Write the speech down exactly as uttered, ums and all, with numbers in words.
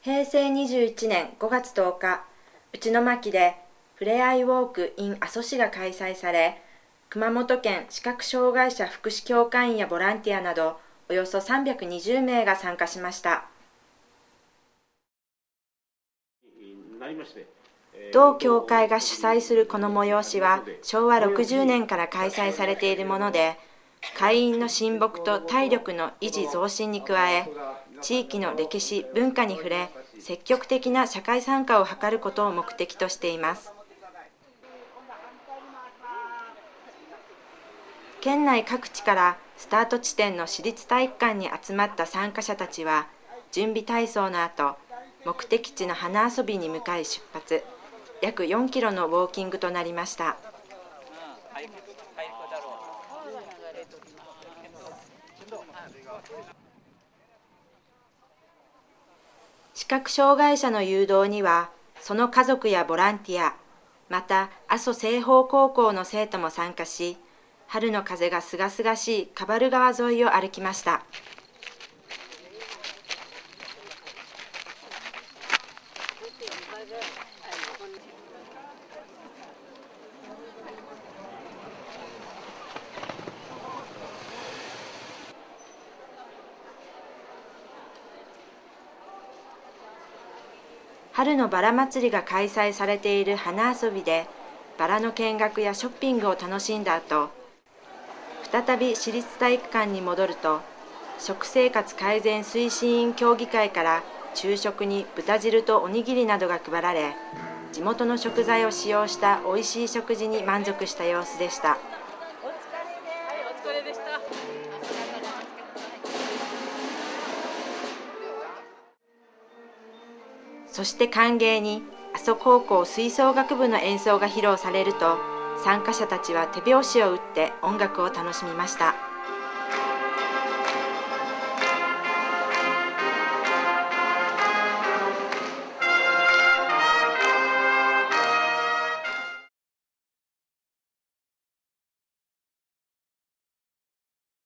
へいせいにじゅういちねんごがつとおか、内巻でふれあいウォーク in 阿蘇市が開催され、熊本県視覚障害者福祉協会員やボランティアなどおよそさんびゃくにじゅうめいが参加しました。同協会が主催するこの催しはしょうわろくじゅうねんから開催されているもので、会員の親睦と体力の維持増進に加え、地域の歴史・文化に触れ、積極的な社会参加を図ることを目的としています。県内各地からスタート地点の市立体育館に集まった参加者たちは、準備体操の後、目的地の花遊びに向かい出発、約よんキロのウォーキングとなりました。視覚障害者の誘導には、その家族やボランティア、また阿蘇西方高校の生徒も参加し、春の風がすがすがしいカバル川沿いを歩きました。春のバラ祭りが開催されている花遊びで、バラの見学やショッピングを楽しんだ後、再び市立体育館に戻ると、食生活改善推進員協議会から昼食に豚汁とおにぎりなどが配られ、地元の食材を使用したおいしい食事に満足した様子でした。お疲れでした。そして歓迎に阿蘇高校吹奏楽部の演奏が披露されると、参加者たちは手拍子を打って音楽を楽しみました。